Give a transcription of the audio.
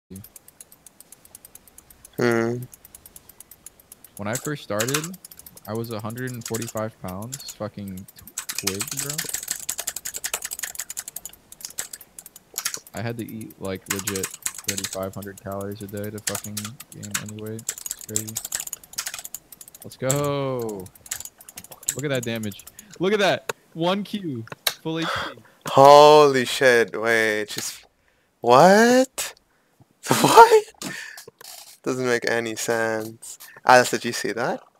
Hmm. When I first started, I was 145 pounds, fucking twig, bro. I had to eat like legit 3,500 calories a day to fucking gain any weight. It's crazy. Let's go. Look at that damage. Look at that. 1Q. Full HP. Holy shit, wait, just... What? What? Doesn't make any sense. Alice, did you see that?